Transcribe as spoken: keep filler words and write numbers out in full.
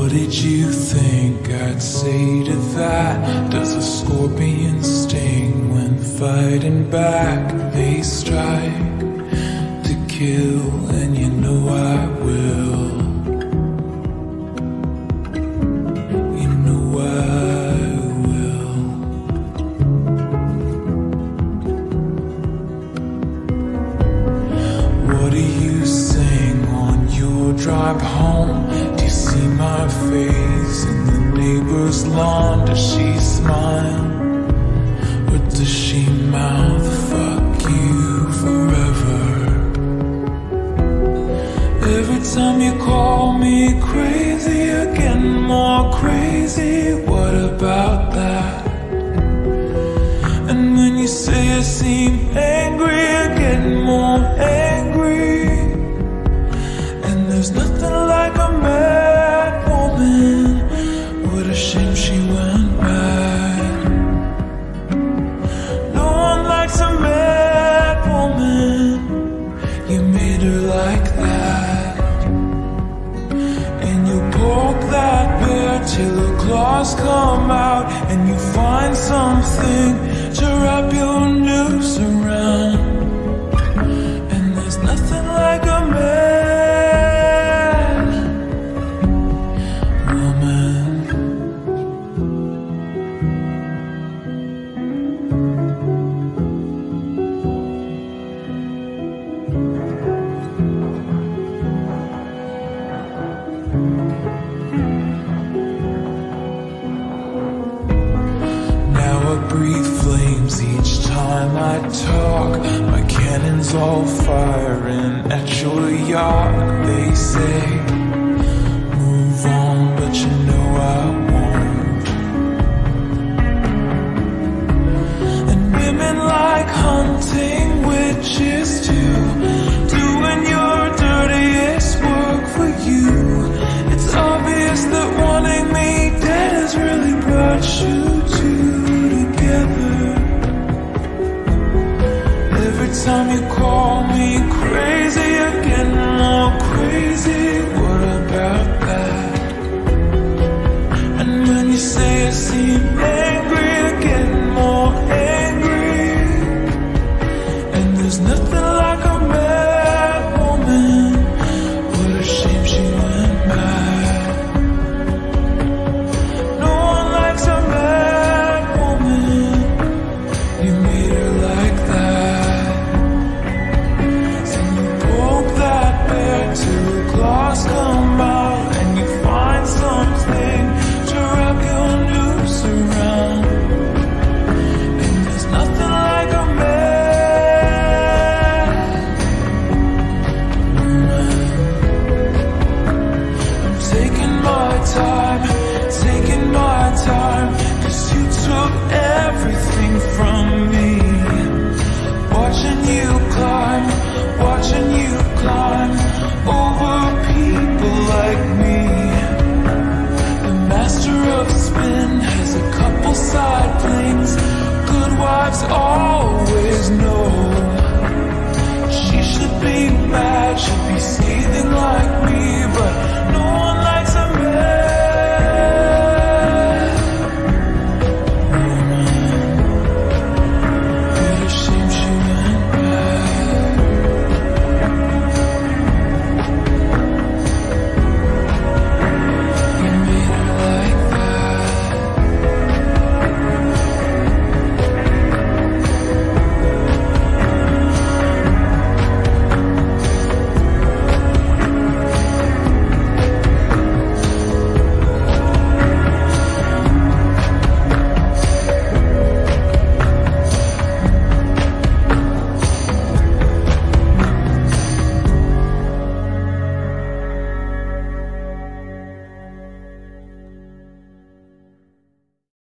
What did you think I'd say to that? Does a scorpion sting when fighting back? They strike to kill, and you know I will. You know I will. What do you sing on your drive home? Do you see my face in the neighbor's lawn? Does she smile, or does she mouth fuck you forever? Every time you call me crazy, you're getting more crazy. What about that? And when you say I seem angry, you're getting more angry. And there's nothing like a mad woman. What a shame she went bad. No one likes a mad woman. You made her like that. And you poke that bear till her claws come out, and you find something to wrap your noose around. And there's nothing like a mad woman. Now I breathe flames each time I talk. My cannons all firing at your yacht. They say move on, but you know I won't. And women like hunting witches too, doing your dirtiest work for you. It's obvious that wanting me dead has really brought you two together. Every time you call me crazy, you're getting more crazy. What about that? And when you say I seem angry, you're getting more angry. And there's nothing like a mad woman. What a shame she went mad. No one likes a mad woman. You made her like that. So you poke that bear till the claws come out, and you find something to wrap your noose around. And there's nothing like a mad woman. I'm taking my time, taking my time, 'cause you took everything from me. Watching you climb, watching you climb over people like me. The master of spin has a couple side flings. Good wives always know she should be mad.